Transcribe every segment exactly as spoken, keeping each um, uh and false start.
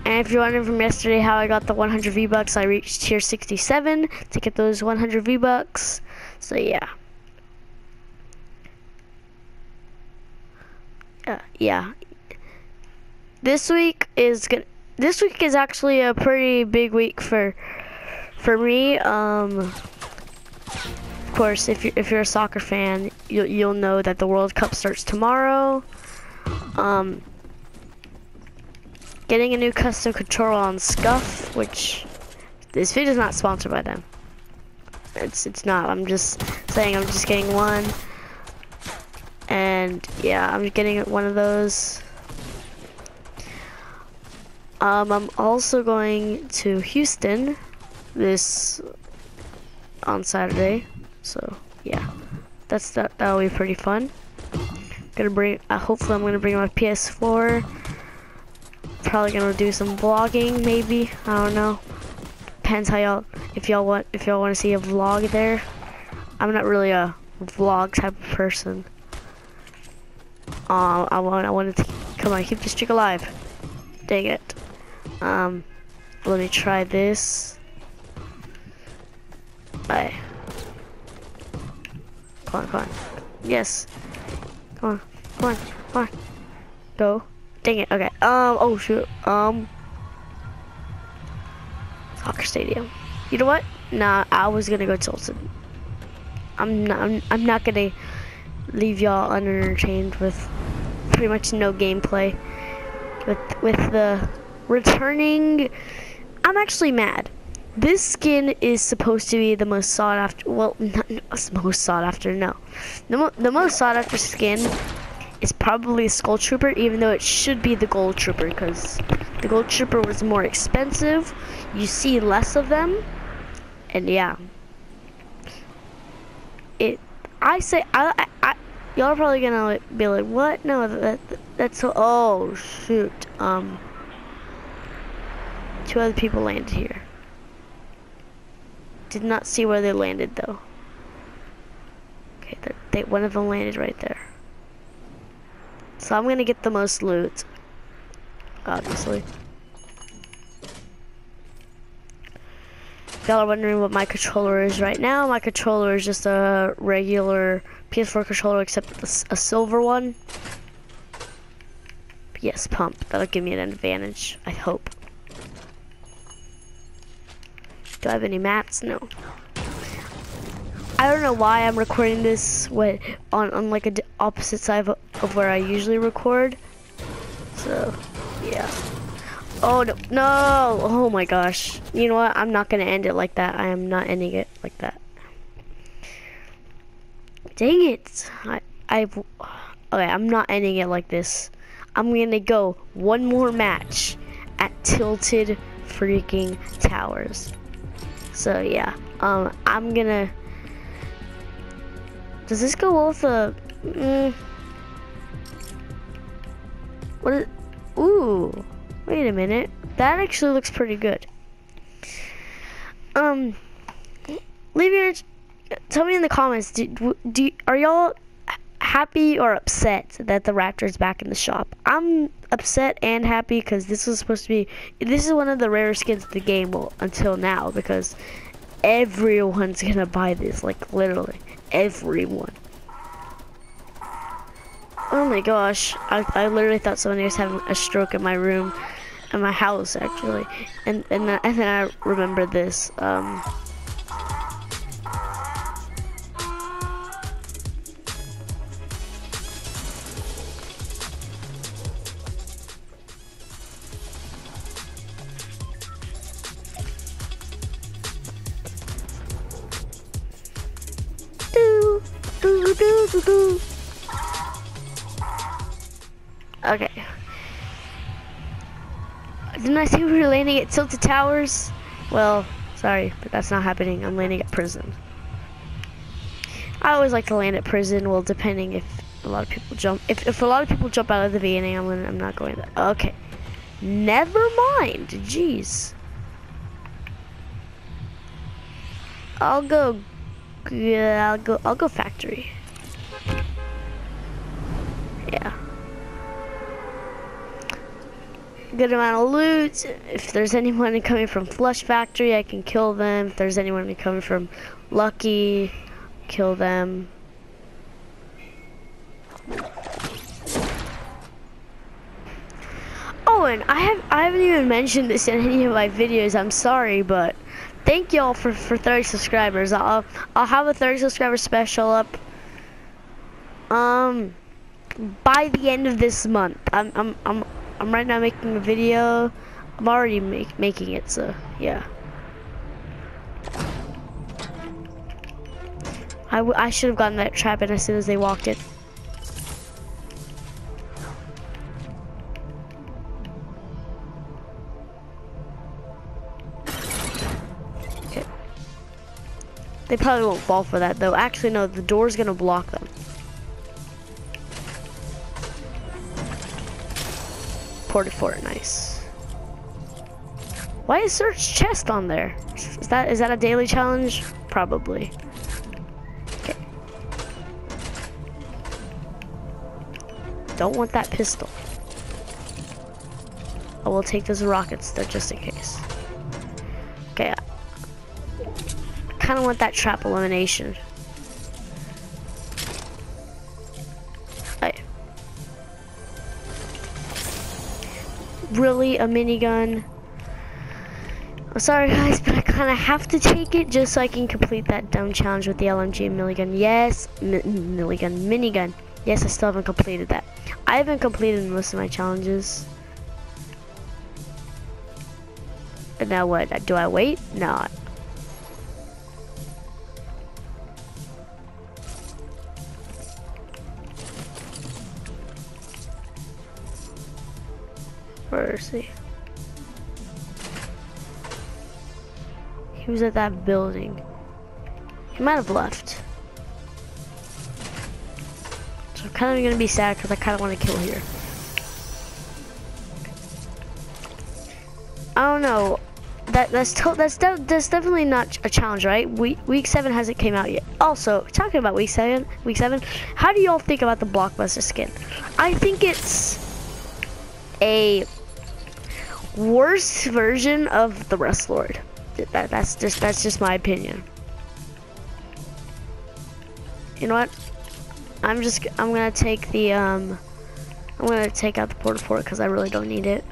And if you're wondering from yesterday how I got the one hundred V-Bucks, I reached tier sixty-seven to get those one hundred V-Bucks. So yeah. Uh, yeah. This week is good. This week is actually a pretty big week for for me. Um, of course, if you if you're a soccer fan, you'll you'll know that the World Cup starts tomorrow. Um, getting a new custom controller on Scuff, which this video is not sponsored by them. It's it's not. I'm just saying I'm just getting one, and yeah, I'm getting one of those. Um, I'm also going to Houston this on Saturday, so yeah, that's that. That'll be pretty fun. Gonna bring. Uh, hopefully, I'm gonna bring my P S four. Probably gonna do some vlogging, maybe. I don't know. Depends how y'all. If y'all want. If y'all want to see a vlog there. I'm not really a vlog type of person. Uh, I want. I wanted to come on. Keep the streak alive. Dang it. Um, let me try this. Bye. Come on, come on. Yes. Come on, come on, come on. Go. Dang it. Okay. Um. Oh shoot. Um. Soccer stadium. You know what? Nah. I was gonna go Tilted. I'm not. I'm, I'm not gonna leave y'all unentertained with pretty much no gameplay. With with the returning. I'm actually mad. This skin is supposed to be the most sought after. Well, not most sought after. No, the mo the most sought after skin is probably Skull Trooper, even though it should be the Gold Trooper, because the Gold Trooper was more expensive. You see less of them, and yeah, it. I say I. I, I y'all are probably gonna like, be like, what? No, that, that that's so. Oh shoot. Um. Two other people landed here. Did not see where they landed though. Okay, they, one of them landed right there. So I'm gonna get the most loot, obviously. If y'all are wondering what my controller is right now, my controller is just a regular P S four controller, except a, a silver one. Yes, pump. That'll give me an advantage, I hope. Do I have any mats? No. I don't know why I'm recording this what, on, on like a d opposite side of, of where I usually record. So, yeah. Oh, no. No! Oh my gosh. You know what? I'm not going to end it like that. I am not ending it like that. Dang it. I, I've... Okay, I'm not ending it like this. I'm going to go one more match at Tilted freaking Towers. So yeah, um, I'm gonna. Does this go well with the? Mm, what is? Ooh, wait a minute. That actually looks pretty good. Um, leave your. Tell me in the comments. Do, do are y'all happy or upset that the Raptor's back in the shop? I'm upset and happy because this was supposed to be. This is one of the rare skins of the game, well, until now, because everyone's gonna buy this. Like literally everyone. Oh my gosh! I I literally thought somebody was having a stroke in my room, in my house actually, and and then, and then I remembered this. Um. Okay. Didn't I say we were landing at Tilted Towers? Well, sorry, but that's not happening. I'm landing at prison. I always like to land at prison. Well, depending if a lot of people jump. If, if a lot of people jump out of the V N A, I'm, gonna, I'm not going there. Okay. Never mind. Jeez. I'll go. Yeah, I'll go. I'll go factory. Yeah. good amount of loot. If there's anyone coming from Flush Factory, I can kill them. If there's anyone coming from Lucky, kill them. Oh, and I have I haven't even mentioned this in any of my videos. I'm sorry, but thank y'all for for thirty subscribers. I'll I'll have a thirty subscriber special up um by the end of this month. I'm I'm I'm I'm right now making a video. I'm already make, making it, so yeah. I, w I should have gotten that trap in as soon as they walked in. Okay. They probably won't fall for that though. Actually, no, the door's gonna block them. Ported fort, nice. Why is search chest on there? Is that is that a daily challenge? Probably. Okay. Don't want that pistol. I will take those rockets though, just in case. Okay. I kind of want that trap elimination. Right. Really, a minigun? I'm sorry guys, but I kind of have to take it just so I can complete that dumb challenge with the L M G and milligun. Yes, mi milligun, minigun. Yes, I still haven't completed that. I haven't completed most of my challenges. And now what? Do I wait? No. Where is he? He was at that building. He might have left. So I'm kind of gonna be sad because I kind of want to kill here. I don't know. That that's to, that's de that's definitely not a challenge, right? Week week seven hasn't came out yet. Also, talking about week seven, week seven, how do y'all think about the Blockbuster skin? I think it's a worse version of the Rust Lord. That, that's just that's just my opinion. You know what? I'm just I'm gonna take the um I'm gonna take out the porta fort because I really don't need it.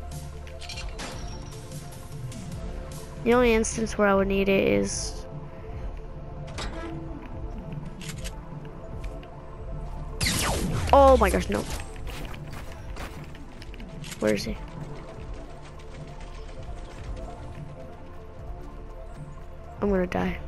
The only instance where I would need it is oh my gosh, no. Where is he? I'm gonna die.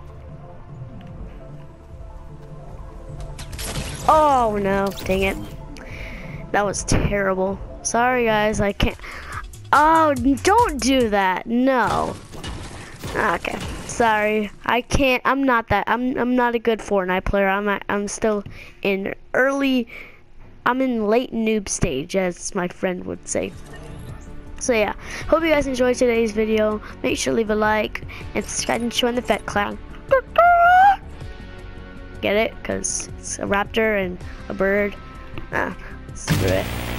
Oh no, dang it. That was terrible. Sorry guys, I can't. Oh, don't do that, no. Okay, sorry. I can't, I'm not that, I'm I'm not a good Fortnite player. I'm at, I'm still in early, I'm in late noob stage, as my friend would say. So yeah, hope you guys enjoyed today's video. Make sure to leave a like and subscribe and join the Fett Clan. Get it? Because it's a raptor and a bird. Ah, screw it.